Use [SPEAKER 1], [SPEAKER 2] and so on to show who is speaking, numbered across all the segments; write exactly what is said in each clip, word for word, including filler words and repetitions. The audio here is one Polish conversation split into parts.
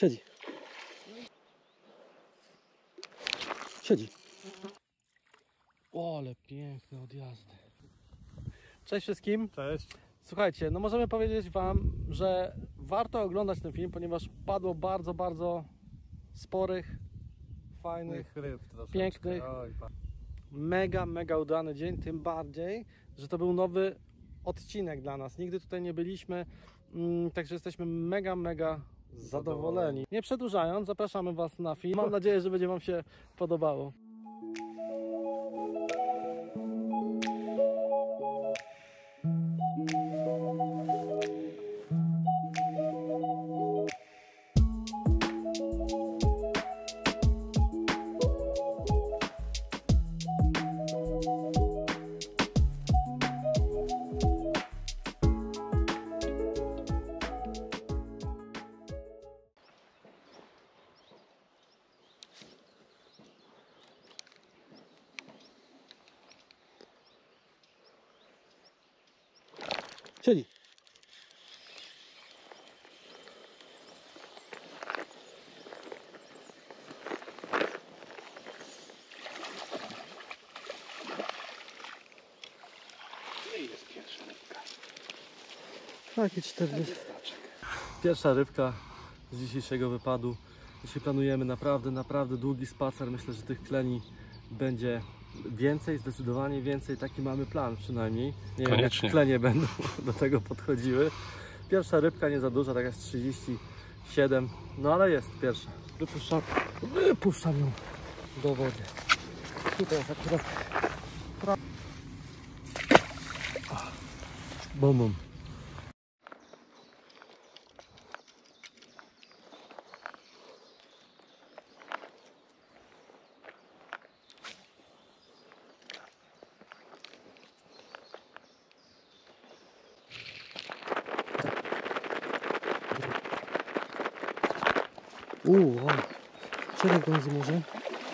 [SPEAKER 1] Siedzi. Siedzi. O, ale piękne odjazdy. Cześć wszystkim.
[SPEAKER 2] Cześć.
[SPEAKER 1] Słuchajcie, no możemy powiedzieć wam, że warto oglądać ten film, ponieważ padło bardzo, bardzo sporych, fajnych,
[SPEAKER 2] ryb troszeczkę.
[SPEAKER 1] pięknych,
[SPEAKER 2] Oj,
[SPEAKER 1] mega, mega udany dzień, tym bardziej, że to był nowy odcinek dla nas. Nigdy tutaj nie byliśmy, także jesteśmy mega, mega zadowoleni. Nie przedłużając, zapraszamy was na film. Mam nadzieję, że będzie wam się podobało. Siedzi.
[SPEAKER 2] i jest pierwsza rybka.
[SPEAKER 1] Taki czterdzieści. Pierwsza rybka z dzisiejszego wypadu. Dzisiaj planujemy naprawdę, naprawdę długi spacer. Myślę, że tych kleni będzie więcej, zdecydowanie więcej. Taki mamy plan przynajmniej. Nie wiem, jak klenie będą do tego podchodziły. Pierwsza rybka nie za duża, tak jest trzydzieści siedem. No ale jest pierwsza. Wypuszczam, wypuszczam ją do wody. Tutaj jest akurat bum, bum. Uuu, wow. Czterech gązy może.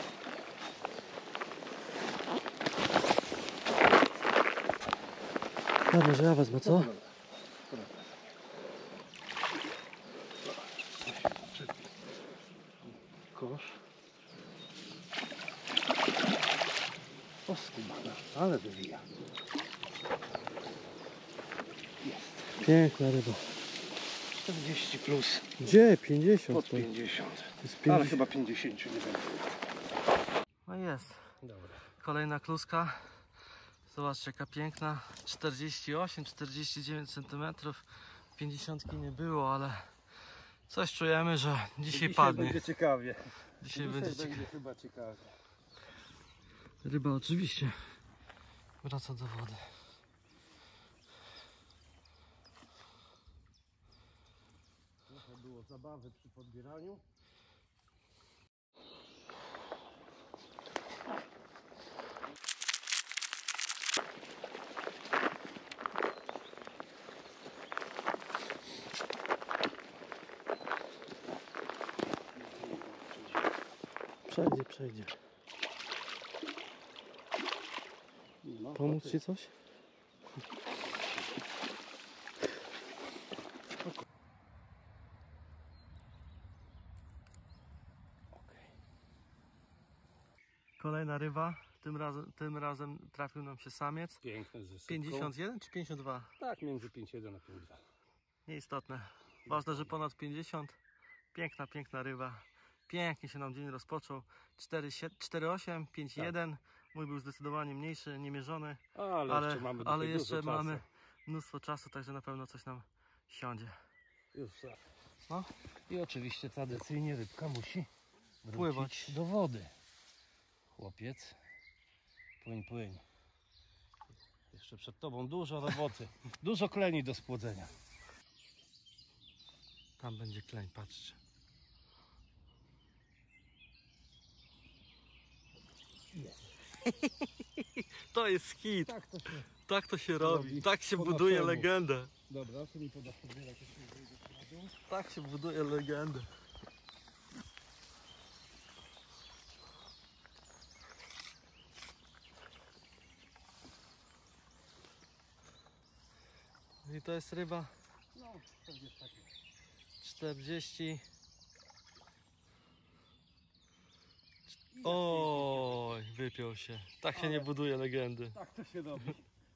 [SPEAKER 1] Ja może ja wezmę, co?
[SPEAKER 2] Kosz. O, skubana, ale wywija. Jest.
[SPEAKER 1] Piękna ryba.
[SPEAKER 2] czterdzieści plus.
[SPEAKER 1] Gdzie? pięćdziesiąt.
[SPEAKER 2] Pod pięćdziesiąt.
[SPEAKER 1] To jest
[SPEAKER 2] Ale
[SPEAKER 1] pięćdziesiąt.
[SPEAKER 2] chyba pięćdziesiąt, nie wiem.
[SPEAKER 1] No jest.
[SPEAKER 2] Dobra.
[SPEAKER 1] Kolejna kluska. Zobaczcie, jaka piękna. czterdzieści osiem czterdzieści dziewięć centymetrów. pięćdziesiąt nie było, ale coś czujemy, że dzisiaj,
[SPEAKER 2] Dzisiaj
[SPEAKER 1] padnie.
[SPEAKER 2] będzie ciekawie.
[SPEAKER 1] Dzisiaj,
[SPEAKER 2] Dzisiaj
[SPEAKER 1] będzie
[SPEAKER 2] będzie
[SPEAKER 1] ciekawie.
[SPEAKER 2] chyba ciekawie.
[SPEAKER 1] Ryba oczywiście wraca do wody.
[SPEAKER 2] Trochę było zabawy przy podbieraniu.
[SPEAKER 1] Przejdzie, przejdzie.
[SPEAKER 2] No,
[SPEAKER 1] Pomóc
[SPEAKER 2] to
[SPEAKER 1] ci coś? Kolejna ryba. Tym razem, tym razem trafił nam się samiec.
[SPEAKER 2] piękne ze sypką.
[SPEAKER 1] pięćdziesiąt jeden czy pięćdziesiąt dwa?
[SPEAKER 2] Tak, między pięćdziesiąt jeden a pięćdziesiąt dwa.
[SPEAKER 1] Nieistotne. Ważne, że ponad pięćdziesiąt. Piękna, piękna ryba. Pięknie się nam dzień rozpoczął. cztery osiem, pięć jeden. Tak. Mój był zdecydowanie mniejszy, niemierzony.
[SPEAKER 2] Ale,
[SPEAKER 1] ale
[SPEAKER 2] jeszcze mamy,
[SPEAKER 1] ale jeszcze
[SPEAKER 2] dużo
[SPEAKER 1] mamy
[SPEAKER 2] czasu.
[SPEAKER 1] mnóstwo czasu, także na pewno coś nam siądzie.
[SPEAKER 2] Już.
[SPEAKER 1] No.
[SPEAKER 2] I oczywiście tradycyjnie rybka musi
[SPEAKER 1] Pływać
[SPEAKER 2] do wody. Chłopiec, płyń, płyń. Jeszcze przed tobą dużo roboty. Dużo kleni do spłodzenia.
[SPEAKER 1] Tam będzie kleń, patrzcie.
[SPEAKER 2] Jest.
[SPEAKER 1] To jest hit.
[SPEAKER 2] Tak to się
[SPEAKER 1] Tak to się robi.
[SPEAKER 2] robi.
[SPEAKER 1] Tak się
[SPEAKER 2] Po
[SPEAKER 1] buduje
[SPEAKER 2] naszemu.
[SPEAKER 1] legendę.
[SPEAKER 2] Dobra, co mi podasz podbierać, jeśli wyjdę z razu?
[SPEAKER 1] Tak się buduje legendę. I to jest ryba
[SPEAKER 2] No, pewnie takie.
[SPEAKER 1] czterdzieści Oj, wypiął się. Tak się nie buduje legendy.
[SPEAKER 2] Tak to się robi.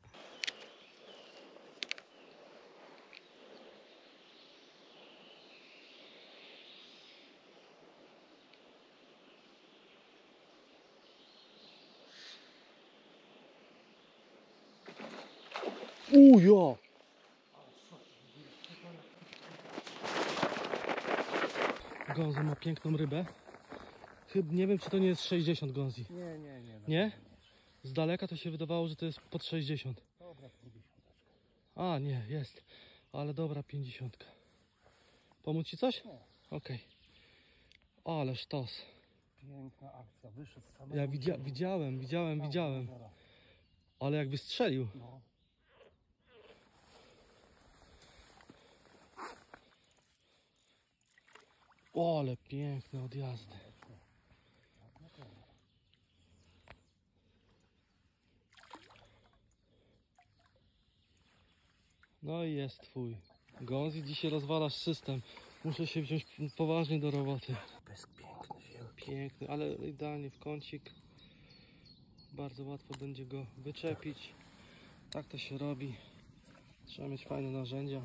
[SPEAKER 1] Ujo! Gonzo ma piękną rybę. Chyba nie wiem, czy to nie jest sześćdziesiąt gonzi.
[SPEAKER 2] Nie, nie, nie.
[SPEAKER 1] Nie? Z daleka to się wydawało, że to jest pod sześćdziesiąt.
[SPEAKER 2] Dobra, pięćdziesiąt.
[SPEAKER 1] A, nie, jest. Ale dobra, pięćdziesiąt. Pomóc ci coś?
[SPEAKER 2] Nie.
[SPEAKER 1] Okej. Ale sztos.
[SPEAKER 2] Piękna akcja, wyszedł z samego...
[SPEAKER 1] Ja widzia widziałem, widziałem,
[SPEAKER 2] Tam,
[SPEAKER 1] widziałem.
[SPEAKER 2] dobra.
[SPEAKER 1] Ale jakby strzelił.
[SPEAKER 2] No.
[SPEAKER 1] O, ale piękne odjazdy. No i jest twój. Gonzi, dzisiaj rozwalasz system. Muszę się wziąć poważnie do roboty.
[SPEAKER 2] Pysk piękny, wielki.
[SPEAKER 1] Piękny, ale idealnie w kącik. Bardzo łatwo będzie go wyczepić. Tak to się robi. Trzeba mieć fajne narzędzia.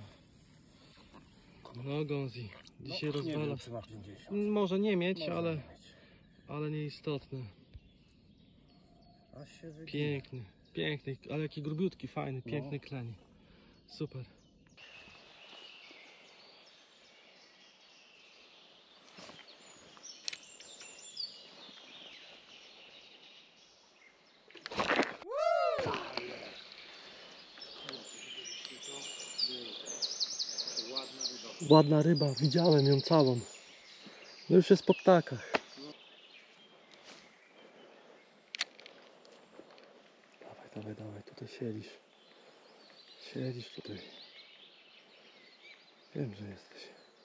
[SPEAKER 1] No Gonzi, dzisiaj
[SPEAKER 2] No, nie wiem,
[SPEAKER 1] rozwalasz.
[SPEAKER 2] czy ma pięćdziesiąt.
[SPEAKER 1] Może nie mieć,
[SPEAKER 2] Może
[SPEAKER 1] ale,
[SPEAKER 2] nie mieć.
[SPEAKER 1] ale nieistotne.
[SPEAKER 2] Aż się wygina.
[SPEAKER 1] Piękny, piękny, ale jaki grubiutki, fajny,
[SPEAKER 2] No.
[SPEAKER 1] piękny kleni. Super. Ładna ryba, widziałem ją całą. No już jest po ptakach. Dawaj, dawaj, dawaj, tutaj siedzisz. Siedzisz tutaj. Wiem, że jesteś.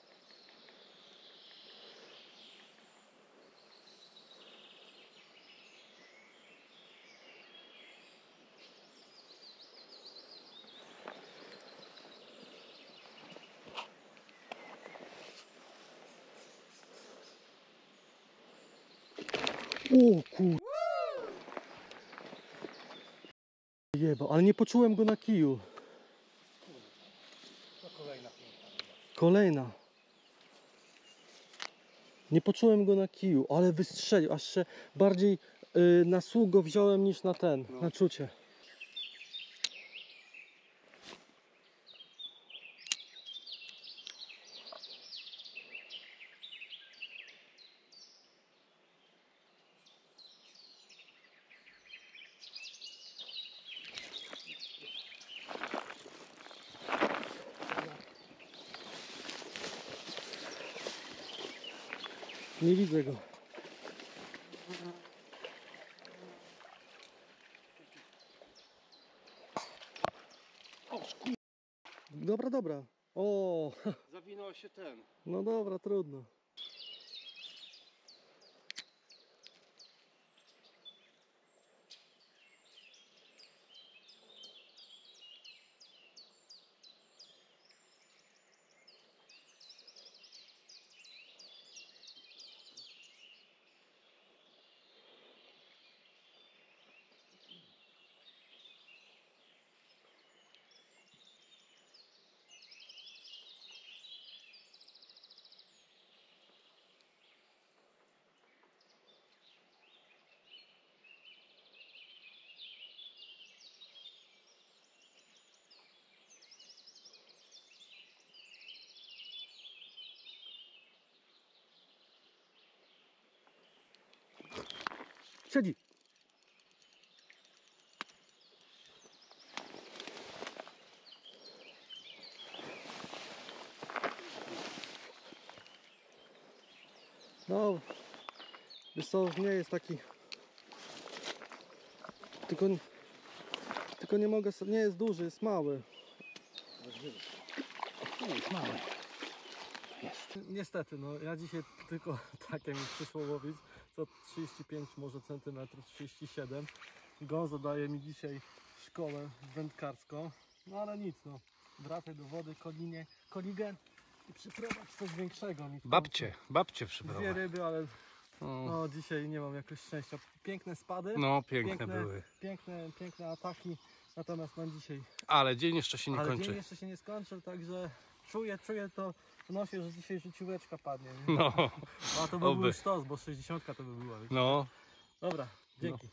[SPEAKER 1] O kur... Jeba, ale nie poczułem go na kiju.
[SPEAKER 2] To kolejna piękna ryba.
[SPEAKER 1] Kolejna. Nie poczułem go na kiju, ale wystrzelił. Aż się bardziej y, na słuch go wziąłem niż na ten,
[SPEAKER 2] No.
[SPEAKER 1] na czucie. Nie widzę go.
[SPEAKER 2] O, skur...
[SPEAKER 1] Dobra, dobra. O,
[SPEAKER 2] Zawinął się ten.
[SPEAKER 1] no dobra, trudno. Siedzi. No, wiesz co, nie jest taki... Tylko, tylko nie mogę, so- nie jest duży, jest mały.
[SPEAKER 2] Nie jest mały. Jest.
[SPEAKER 1] Niestety, no ja dzisiaj tylko takie mi przyszło łowić, co trzydzieści pięć może centymetrów, trzydzieści siedem. Gonzo daje mi dzisiaj szkołę wędkarską, no ale nic, no. Wracaj do wody, kolinie, koligę i przyprowadź coś większego mi w końcu.
[SPEAKER 2] Babcie, babcie
[SPEAKER 1] Dwie
[SPEAKER 2] przyprowadź.
[SPEAKER 1] ryby, ale
[SPEAKER 2] No,
[SPEAKER 1] No dzisiaj nie mam jakoś szczęścia. Piękne spady,
[SPEAKER 2] no piękne,
[SPEAKER 1] piękne
[SPEAKER 2] były.
[SPEAKER 1] Piękne, piękne ataki, natomiast mam dzisiaj...
[SPEAKER 2] Ale dzień jeszcze się nie
[SPEAKER 1] Ale
[SPEAKER 2] kończy.
[SPEAKER 1] dzień jeszcze się nie skończył, także czuję, czuję to w nosie, że dzisiaj życióweczka padnie. Nie?
[SPEAKER 2] No,
[SPEAKER 1] A to by
[SPEAKER 2] oby.
[SPEAKER 1] był sztos, bo sześćdziesiątka to by była. Wiecie?
[SPEAKER 2] no.
[SPEAKER 1] Dobra, dzięki.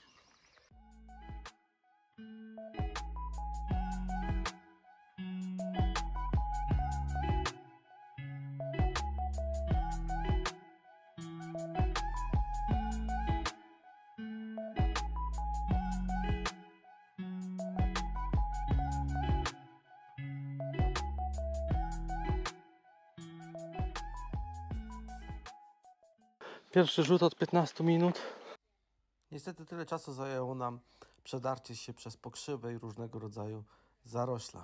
[SPEAKER 1] Pierwszy rzut od piętnastu minut. Niestety tyle czasu zajęło nam przedarcie się przez pokrzywy i różnego rodzaju zarośla.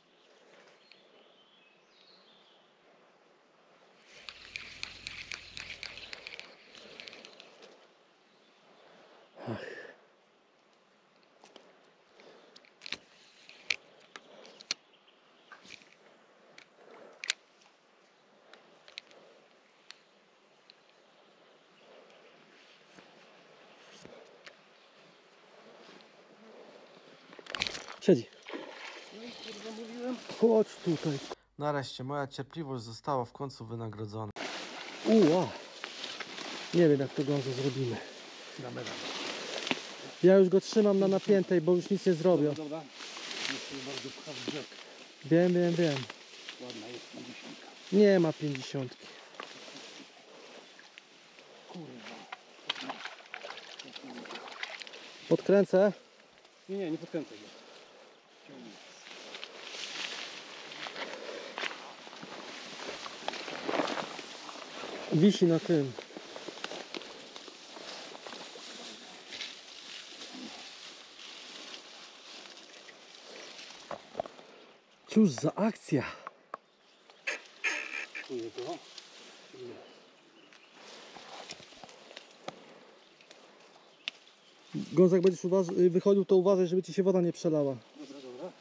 [SPEAKER 1] Siedzi. Chodź tutaj. Nareszcie moja cierpliwość została w końcu wynagrodzona. Uła. Nie wiem jak to Gonzo zrobimy.
[SPEAKER 2] Damy radę.
[SPEAKER 1] Ja już go trzymam na napiętej, bo już nic nie zrobią.
[SPEAKER 2] Dobra, jeszcze bardzo pcha w brzeg.
[SPEAKER 1] Wiem, wiem, wiem.
[SPEAKER 2] Ładna jest pięćdziesiątka.
[SPEAKER 1] Nie ma pięćdziesiątki.
[SPEAKER 2] Kurwa.
[SPEAKER 1] Podkręcę.
[SPEAKER 2] Nie, nie, nie podkręcaj go.
[SPEAKER 1] Wisi na tym. Cóż za akcja.
[SPEAKER 2] Czuję to.
[SPEAKER 1] Gonzo, jak będziesz uważ- wychodził, to uważaj, żeby ci się woda nie przelała.
[SPEAKER 2] Dobra, dobra.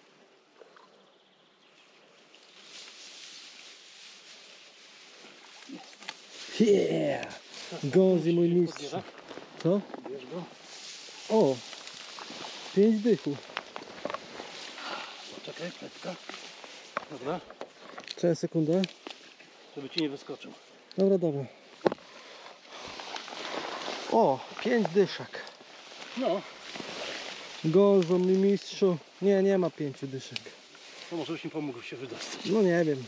[SPEAKER 1] Yeah! Gonzo, mój mistrz. Co?
[SPEAKER 2] Bierz go.
[SPEAKER 1] O! Pięć dychów.
[SPEAKER 2] Poczekaj, pletka. Dobra,
[SPEAKER 1] Czekaj sekundę.
[SPEAKER 2] żeby ci nie wyskoczył.
[SPEAKER 1] Dobra, dobra. O! Pięć dyszek.
[SPEAKER 2] No,
[SPEAKER 1] Gonzo, mój mistrzu. Nie, nie ma pięciu dyszek.
[SPEAKER 2] to może byś mi pomógł się wydostać.
[SPEAKER 1] No nie wiem.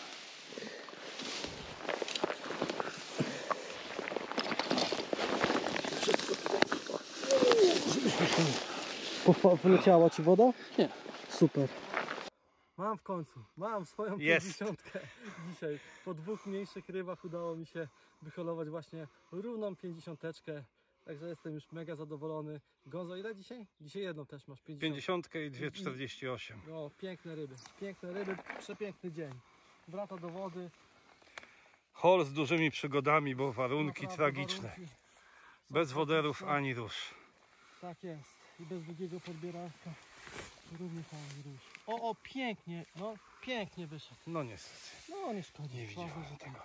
[SPEAKER 1] Pofa- Wyleciała ci woda?
[SPEAKER 2] Nie.
[SPEAKER 1] Super. Mam w końcu, mam swoją
[SPEAKER 2] Jest.
[SPEAKER 1] pięćdziesiątkę dzisiaj. Po dwóch mniejszych rybach udało mi się wyholować właśnie równą pięćdziesiąteczkę. Także jestem już mega zadowolony. Gonzo, ile dzisiaj? Dzisiaj jedną też masz, pięćdziesiąt.
[SPEAKER 2] pięćdziesiątkę i dwie czterdzieści osiem.
[SPEAKER 1] No, piękne ryby, piękne ryby, przepiękny dzień. Wraca do wody.
[SPEAKER 2] Hol z dużymi przygodami, bo warunki
[SPEAKER 1] Naprawdę
[SPEAKER 2] tragiczne.
[SPEAKER 1] warunki są
[SPEAKER 2] Bez woderów
[SPEAKER 1] tragiczne.
[SPEAKER 2] ani róż.
[SPEAKER 1] Tak jest. I bez długiego podbieraka. Również ani rusz. O, o, pięknie, no pięknie wyszedł.
[SPEAKER 2] No niestety,
[SPEAKER 1] No nie szkodzi.
[SPEAKER 2] nie
[SPEAKER 1] Ważne,
[SPEAKER 2] widziałem
[SPEAKER 1] że
[SPEAKER 2] tego.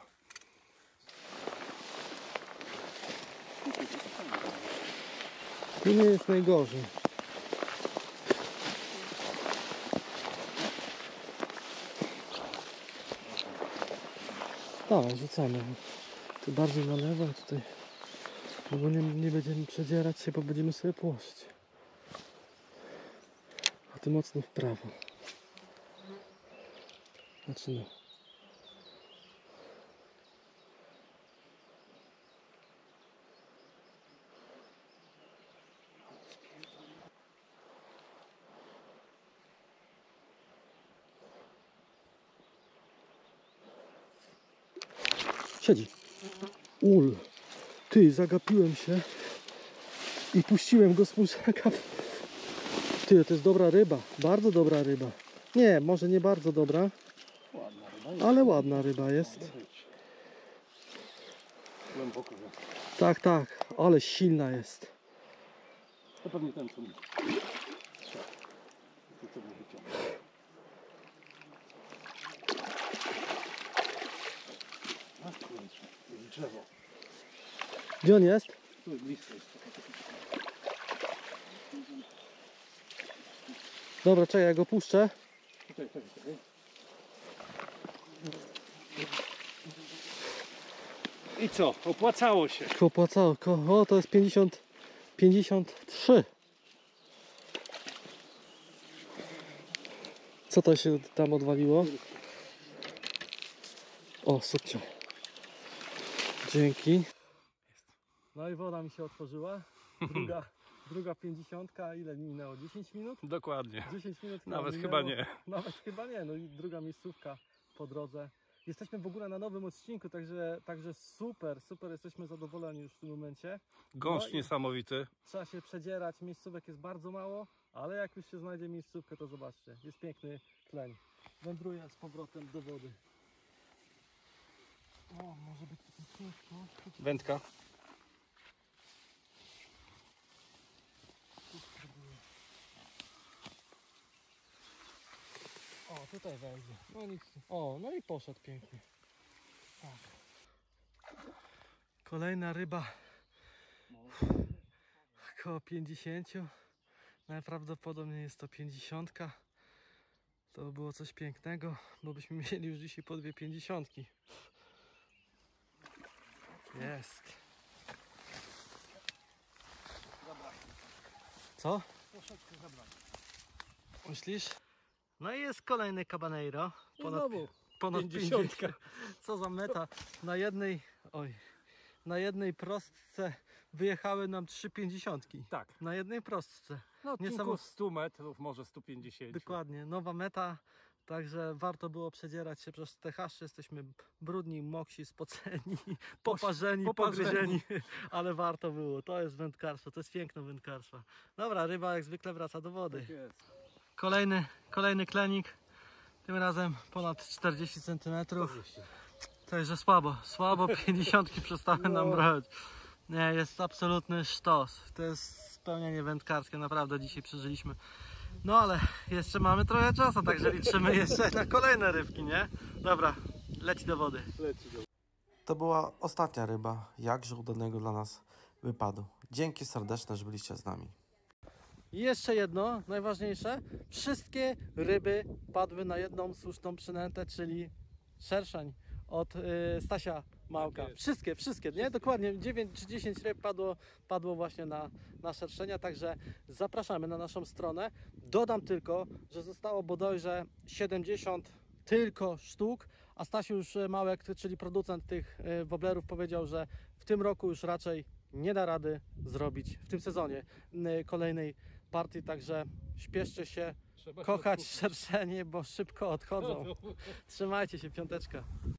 [SPEAKER 1] to nie jest najgorzej. Dawaj, rzucamy. Tu bardziej na lewo, a tutaj. No bo nie, nie będziemy przedzierać się, bo będziemy sobie płościć. A ty mocno w prawo. Znaczy no. Siedzi. Ul. Ty, zagapiłem się i puściłem go z półszaka. Ty, to jest dobra ryba. Bardzo dobra ryba. Nie, może nie bardzo dobra,
[SPEAKER 2] Ładna ryba jest.
[SPEAKER 1] ale ładna ryba jest.
[SPEAKER 2] Głęboko.
[SPEAKER 1] Tak, tak, ale silna jest.
[SPEAKER 2] To pewnie ten co mi. To co mi wyciągnął. A kurczę, to jest drzewo.
[SPEAKER 1] Gdzie on jest?
[SPEAKER 2] Tu blisko jest.
[SPEAKER 1] Dobra, czekaj, ja go puszczę.
[SPEAKER 2] Czekaj, czekaj, czekaj. I co? Opłacało się.
[SPEAKER 1] Opłacało. O, to jest pięćdziesiąt, pięćdziesiąt trzy. Co to się tam odwaliło? O, super. Dzięki. No i woda mi się otworzyła. Druga, druga pięćdziesiątka. Ile minęło? dziesięć minut?
[SPEAKER 2] Dokładnie.
[SPEAKER 1] dziesięć minut
[SPEAKER 2] Nawet
[SPEAKER 1] minęło.
[SPEAKER 2] chyba nie.
[SPEAKER 1] Nawet chyba nie. No i druga miejscówka po drodze. Jesteśmy w ogóle na nowym odcinku, także, także super, super, jesteśmy zadowoleni już w tym momencie.
[SPEAKER 2] Gąszcz
[SPEAKER 1] No i
[SPEAKER 2] niesamowity.
[SPEAKER 1] trzeba się przedzierać, miejscówek jest bardzo mało, ale jak już się znajdzie miejscówkę, to zobaczcie, jest piękny tleń. Wędruję z powrotem do wody. O, może być taki ciężko.
[SPEAKER 2] Wędka.
[SPEAKER 1] O, tutaj wejdzie. No nic. O, no i poszedł pięknie. Tak. Kolejna ryba. Około pięćdziesiąt. Najprawdopodobniej jest to pięćdziesiątka. To by było coś pięknego, bo byśmy mieli już dzisiaj po dwie pięćdziesiątki. Jest. Co?
[SPEAKER 2] Troszeczkę zabrać.
[SPEAKER 1] Myślisz? No i jest kolejny Cabaneiro.
[SPEAKER 2] I znowu
[SPEAKER 1] ponad
[SPEAKER 2] pięćdziesiątka.
[SPEAKER 1] pięćdziesiąt. Co za meta. Na jednej, oj, na jednej prostce wyjechały nam trzy pięćdziesiątki.
[SPEAKER 2] Tak.
[SPEAKER 1] Na jednej prostce.
[SPEAKER 2] No
[SPEAKER 1] Niesamo-
[SPEAKER 2] tylko sto metrów, może sto pięćdziesiąt.
[SPEAKER 1] Dokładnie, nowa meta. Także warto było przedzierać się przez te haszcze. Jesteśmy brudni, moksi, spoceni, poparzeni,
[SPEAKER 2] poparzeni.
[SPEAKER 1] pogryzieni, ale warto było. To jest wędkarstwo, to jest piękne wędkarstwo. Dobra, ryba jak zwykle wraca do wody.
[SPEAKER 2] Tak jest.
[SPEAKER 1] Kolejny, kolejny klenik. Tym razem ponad czterdzieści centymetrów. To jest, że słabo, słabo pięćdziesiątki przestały nam
[SPEAKER 2] No.
[SPEAKER 1] brać. Nie, jest absolutny sztos. To jest spełnienie wędkarskie, naprawdę dzisiaj przeżyliśmy. No ale jeszcze mamy trochę czasu, także liczymy jeszcze na kolejne rybki, nie? Dobra, leci do wody.
[SPEAKER 2] Leci do...
[SPEAKER 3] To była ostatnia ryba, jakże udanego dla nas wypadu. Dzięki serdeczne, że byliście z nami.
[SPEAKER 1] I jeszcze jedno, najważniejsze. Wszystkie ryby padły na jedną słuszną przynętę, czyli szerszeń od y, Stasia Małka.
[SPEAKER 2] Tak jest.
[SPEAKER 1] Wszystkie, wszystkie, nie? Dokładnie dziewięć czy dziesięć ryb padło, padło właśnie na, na szerszenia, także zapraszamy na naszą stronę. Dodam tylko, że zostało bodajże siedemdziesiąt tylko sztuk, a Stasiusz Małek, czyli producent tych y, woblerów, powiedział, że w tym roku już raczej nie da rady zrobić w tym sezonie y, kolejnej partii, także śpieszcie się
[SPEAKER 2] Trzeba się
[SPEAKER 1] kochać
[SPEAKER 2] odpuścić.
[SPEAKER 1] szerszenie, bo szybko odchodzą. Trzymajcie się, piąteczka.